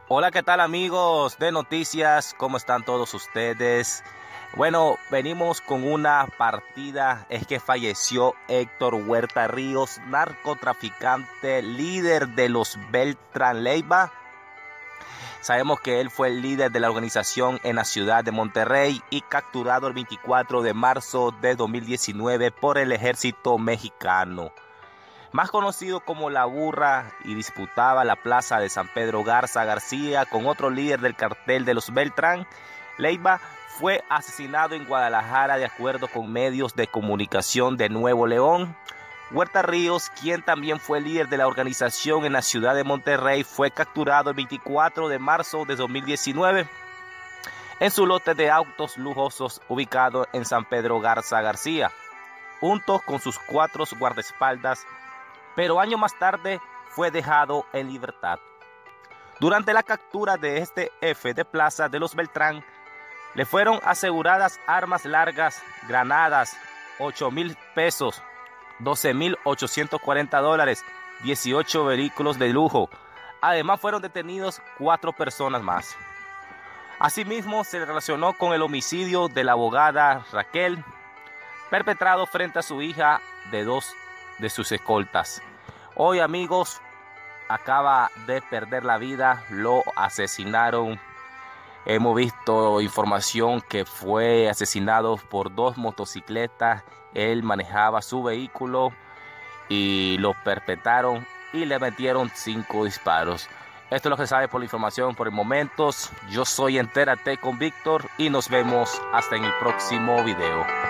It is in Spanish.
Hola, ¿qué tal amigos de noticias? ¿Cómo están todos ustedes? Bueno, venimos con una partida. Es que falleció Héctor Huerta Ríos, narcotraficante, líder de los Beltrán Leiva. Sabemos que él fue el líder de la organización en la ciudad de Monterrey y capturado el 24 de marzo de 2019 por el ejército mexicano. Más conocido como La Burra, y disputaba la plaza de San Pedro Garza García con otro líder del cartel de los Beltrán Leiva, fue asesinado en Guadalajara de acuerdo con medios de comunicación de Nuevo León. Huerta Ríos, quien también fue líder de la organización en la ciudad de Monterrey, fue capturado el 24 de marzo de 2019 en su lote de autos lujosos ubicado en San Pedro Garza García, junto con sus 4 guardaespaldas, pero años más tarde fue dejado en libertad. Durante la captura de este jefe de plaza de los Beltrán, le fueron aseguradas armas largas, granadas, 8,000 pesos, 12,840 dólares, 18 vehículos de lujo. Además fueron detenidos 4 personas más. Asimismo, se relacionó con el homicidio de la abogada Raquel, perpetrado frente a su hija de 2 de sus escoltas. Hoy, amigos, acaba de perder la vida, lo asesinaron. Hemos visto información que fue asesinado por 2 motocicletas. Él manejaba su vehículo y lo perpetraron y le metieron 5 disparos. Esto es lo que se sabe por la información por el momento. Yo soy Entérate con Víctor y nos vemos hasta en el próximo video.